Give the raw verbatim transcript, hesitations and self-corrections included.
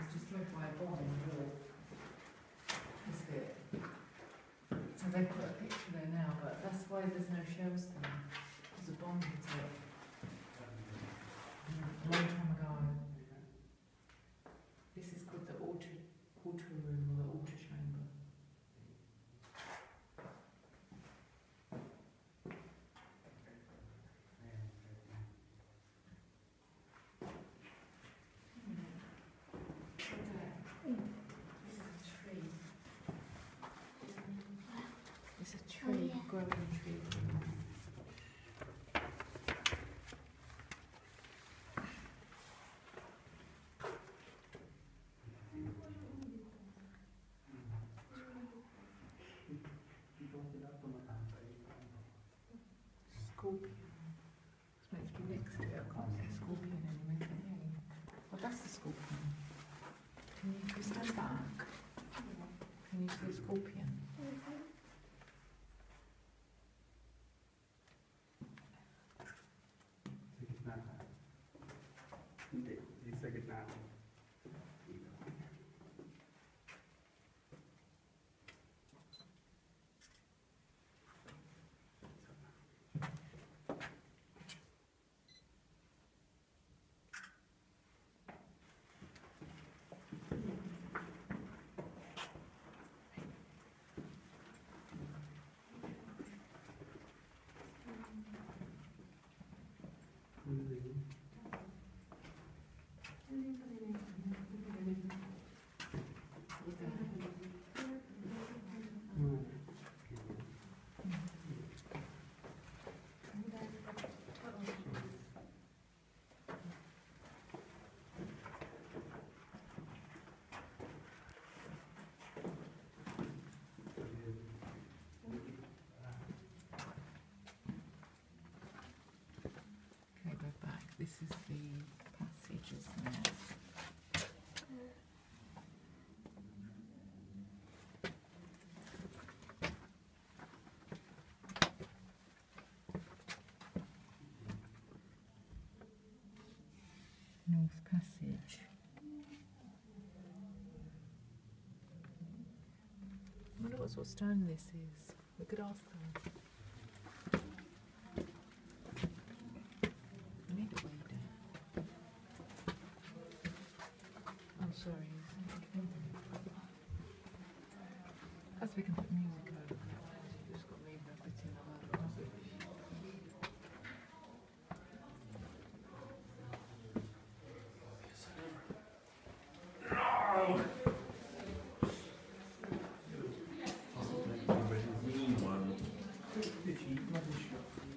was destroyed by a bomb in the war. This bit. So they've put a picture there now, but that's why there's no shells there. Because a bomb hit it. A long time ago. This is called the auto, auto room or the auto chamber. It's a tree, oh, yeah. Growing tree. Scorpion. It's meant to be next to it. I can't see scorpion anyway, can you? Well, that's the scorpion. Can you, can you stand back? Can you see a scorpion? This is the passage, isn't it? North Passage. I wonder what sort of stone this is. We could ask them. Sorry. As we can put music over it, you just got to leave a bit in the Mean one.